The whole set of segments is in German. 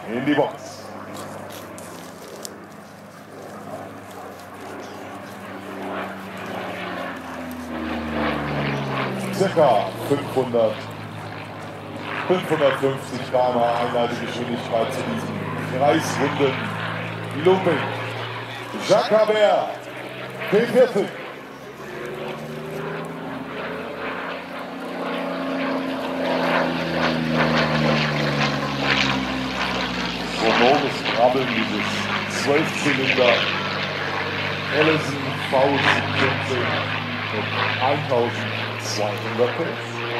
in die Box. Circa 550 km/h Einleitegeschwindigkeit zu diesem kreisrunden Looping. Jacques P-40. Sonores Krabbeln dieses 12-Zylinder Ellison V17 mit 1200 PS.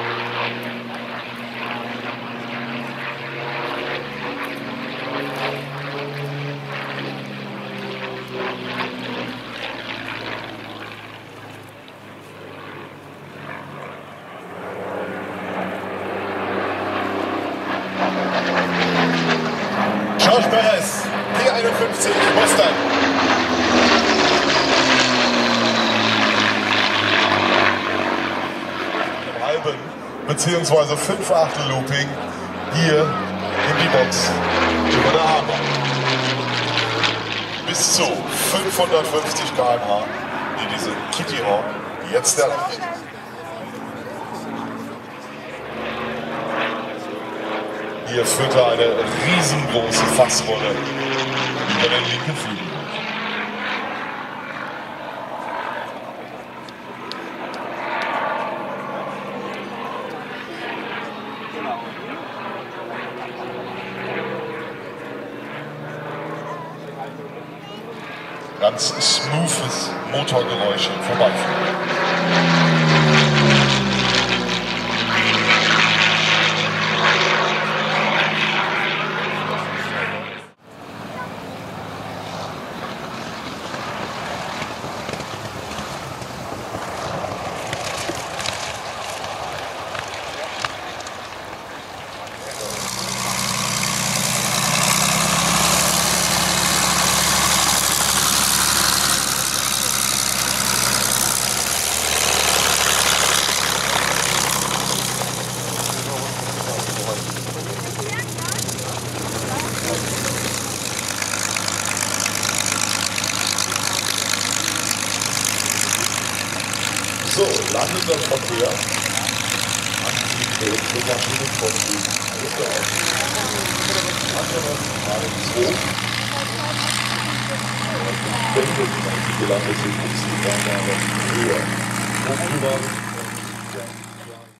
P-51 Mustang. Im halben bzw. 5/8 Looping hier in die Box über der Hahnweide. Bis zu 550 km/h in diese Kitty Hawk jetzt erreicht. Hier führt er eine riesengroße Fassrolle über den linken Flügel. Ganz smoothes Motorgeräusch im Vorbeifahren. So, landender Verkehr. Elektromaschine von gelandet sind, ist die Bahn höher.